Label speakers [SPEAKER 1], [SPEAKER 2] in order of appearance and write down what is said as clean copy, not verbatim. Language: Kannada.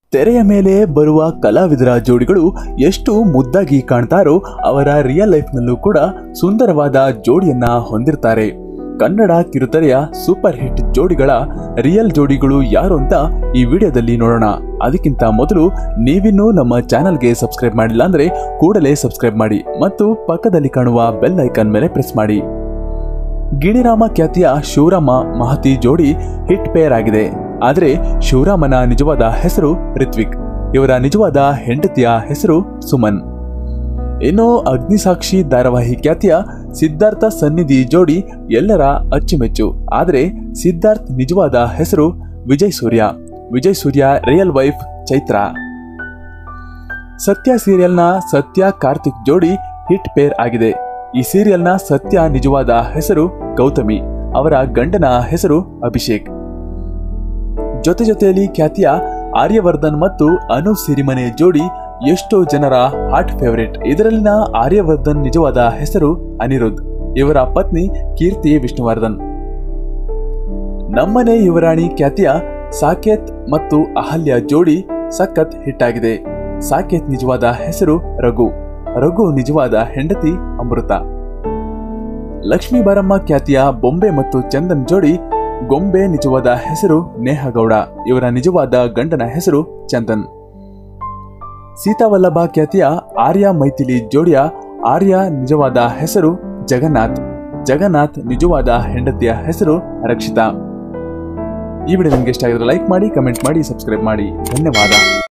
[SPEAKER 1] ತೆರೆಯ ಮೇಲೆ ಬರುವ ಕಲಾವಿದರ ಜೋಡಿಗಳು ಎಷ್ಟು ಮುದ್ದಾಗಿ ಕಾಣ್ತಾರೋ ಅವರ ರಿಯಲ್ ಲೈಫ್ನಲ್ಲೂ ಕೂಡ ಸುಂದರವಾದ ಜೋಡಿಯನ್ನ ಹೊಂದಿರ್ತಾರೆ. ಕನ್ನಡ ಕಿರುತೆರೆಯ ಸೂಪರ್ ಹಿಟ್ ಜೋಡಿಗಳ ರಿಯಲ್ ಜೋಡಿಗಳು ಯಾರು ಅಂತ ಈ ವಿಡಿಯೋದಲ್ಲಿ ನೋಡೋಣ. ಅದಕ್ಕಿಂತ ಮೊದಲು ನೀವಿನ್ನೂ ನಮ್ಮ ಚಾನೆಲ್ಗೆ ಸಬ್ಸ್ಕ್ರೈಬ್ ಮಾಡಿಲ್ಲ ಅಂದ್ರೆ ಕೂಡಲೇ ಸಬ್ಸ್ಕ್ರೈಬ್ ಮಾಡಿ ಮತ್ತು ಪಕ್ಕದಲ್ಲಿ ಕಾಣುವ ಬೆಲ್ ಐಕಾನ್ ಮೇಲೆ ಪ್ರೆಸ್ ಮಾಡಿ. ಗಿಣಿರಾಮ ಖ್ಯಾತಿಯ ಶಿವರಾಮ ಮಹತಿ ಜೋಡಿ ಹಿಟ್ ಪೇರ್ ಆಗಿದೆ. ಆದರೆ ಶಿವರಾಮನ ನಿಜವಾದ ಹೆಸರು ರಿತ್ವಿಕ್, ಇವರ ನಿಜವಾದ ಹೆಂಡತಿಯ ಹೆಸರು ಸುಮನ್. ಇನ್ನು ಅಗ್ನಿಸಾಕ್ಷಿ ಧಾರಾವಾಹಿ ಖ್ಯಾತಿಯ ಸಿದ್ಧಾರ್ಥ ಸನ್ನಿಧಿ ಜೋಡಿ ಎಲ್ಲರ ಅಚ್ಚುಮೆಚ್ಚು. ಆದರೆ ಸಿದ್ಧಾರ್ಥ್ ನಿಜವಾದ ಹೆಸರು ವಿಜಯ್ ಸೂರ್ಯ. Vijay Surya real wife Chaitra. ಸತ್ಯ ಸೀರಿಯಲ್ನ ಸತ್ಯ ಕಾರ್ತಿಕ್ ಜೋಡಿ ಹಿಟ್ ಪೇರ್ ಆಗಿದೆ. ಈ ಸೀರಿಯಲ್ನ ಸತ್ಯ ನಿಜವಾದ ಹೆಸರು ಗೌತಮಿ, ಅವರ ಗಂಡನ ಹೆಸರು ಅಭಿಷೇಕ್. ಜೊತೆಯಲ್ಲಿ ಖ್ಯಾತಿಯ ಆರ್ಯವರ್ಧನ್ ಮತ್ತು ಅನು ಸಿರಿಮನೆ ಜೋಡಿ ಎಷ್ಟೋ ಜನರ ಹಾರ್ಟ್ ಫೇವರೇಟ್. ಇದರಲ್ಲಿನ ಆರ್ಯವರ್ಧನ್ ನಿಜವಾದ ಹೆಸರು ಅನಿರುದ್ಧ್, ಇವರ ಪತ್ನಿ ಕೀರ್ತಿ ವಿಷ್ಣುವರ್ಧನ್. ನಮ್ಮನೆ ಯುವರಾಣಿ ಖ್ಯಾತಿಯ ಸಾಕೇತ್ ಮತ್ತು ಅಹಲ್ಯ ಜೋಡಿ ಸಖತ್ ಹಿಟ್ ಆಗಿದೆ. ಸಾಕೇತ್ ನಿಜವಾದ ಹೆಸರು ರಘು, ರಘು ನಿಜವಾದ ಹೆಂಡತಿ ಅಮೃತ. ಲಕ್ಷ್ಮೀ ಬಾರಮ್ಮ ಖ್ಯಾತಿಯ ಬೊಂಬೆ ಮತ್ತು ಚಂದನ್ ಜೋಡಿ ಗೊಂಬೆ ನಿಜವಾದ ಹೆಸರು ನೇಹಗೌಡ, ಇವರ ನಿಜವಾದ ಗಂಡನ ಹೆಸರು ಚಂದನ್. ಸೀತಾವಲ್ಲಭ ಖ್ಯಾತಿಯ ಆರ್ಯ ಮೈಥಿಲಿ ಜೋಡಿಯ ಆರ್ಯ ನಿಜವಾದ ಹೆಸರು ಜಗನ್ನಾಥ್, ಜಗನ್ನಾಥ್ ನಿಜವಾದ ಹೆಂಡತಿಯ ಹೆಸರು ರಕ್ಷಿತಾ. ಈ ವಿಡಿಯೋ ನಿಮಗೆ ಇಷ್ಟ ಆಗಿದ್ರೆ ಲೈಕ್ ಮಾಡಿ, ಕಮೆಂಟ್ ಮಾಡಿ, ಸಬ್ಸ್ಕ್ರೈಬ್ ಮಾಡಿ. ಧನ್ಯವಾದ.